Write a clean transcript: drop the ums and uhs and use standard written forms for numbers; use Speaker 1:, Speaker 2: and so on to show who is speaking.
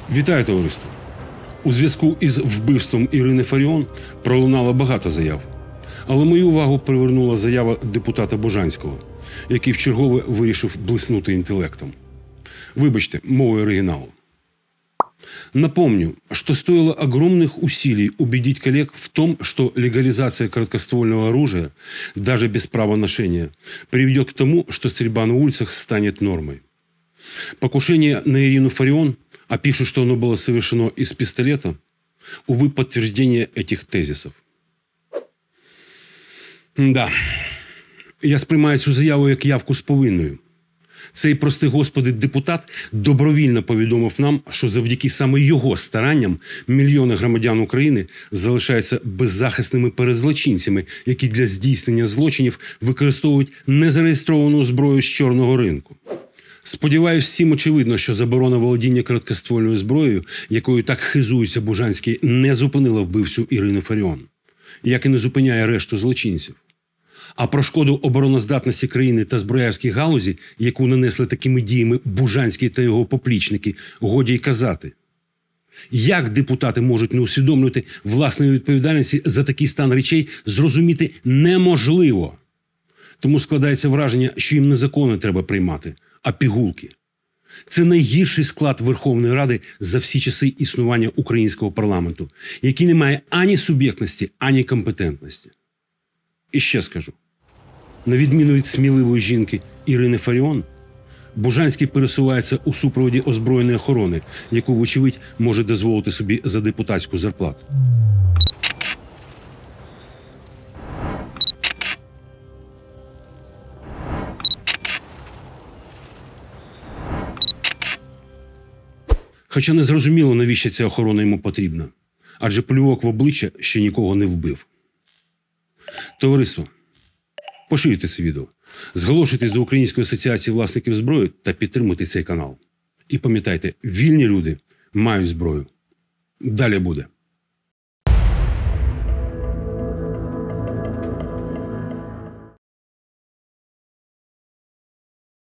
Speaker 1: Вітаю, товариство! У зв'язку із вбивством Ірини Фаріон пролунало багато заяв. Але мою увагу привернула заява депутата Бужанського, який вчергове вирішив блиснути інтелектом. Вибачте, мовою оригиналу. Напомню, что стоило огромных усилий убедить коллег в том, что легализация короткоствольного оружия, даже без права ношения, приведет к тому, что стрельба на улицах станет нормой. Покушение на Ирину Фаріон, а пишут, что оно было совершено из пистолета, увы, подтверждение этих тезисов. Да, я сприймаю цю заяву як явку з повинною. Цей, прости господи, депутат добровільно повідомив нам, що завдяки саме його старанням мільйони громадян України залишаються беззахисними перед злочинцями, які для здійснення злочинів використовують незареєстровану зброю з чорного ринку. Сподіваюсь, всім очевидно, що заборона володіння короткоствольною зброєю, якою так хизується Бужанський, не зупинила вбивцю Ірини Фаріон, як і не зупиняє решту злочинців. А про шкоду обороноздатності країни та зброярській галузі, яку нанесли такими діями Бужанський та його поплічники, годі й казати. Як депутати можуть не усвідомлювати власної відповідальності за такий стан речей, зрозуміти неможливо. Тому складається враження, що їм не закони треба приймати, а пігулки. Це найгірший склад Верховної Ради за всі часи існування українського парламенту, який не має ані суб'єктності, ані компетентності. І ще скажу. На відміну від сміливої жінки Ірини Фаріон, Бужанський пересувається у супроводі озброєної охорони, яку, вочевидь, може дозволити собі за депутатську зарплату. Хоча не зрозуміло, навіщо ця охорона йому потрібна. Адже плювок в обличчя ще нікого не вбив. Товариство, поширюйте це відео, зголошуйтесь до Української асоціації власників зброї та підтримуйте цей канал. І пам'ятайте, вільні люди мають зброю. Далі буде.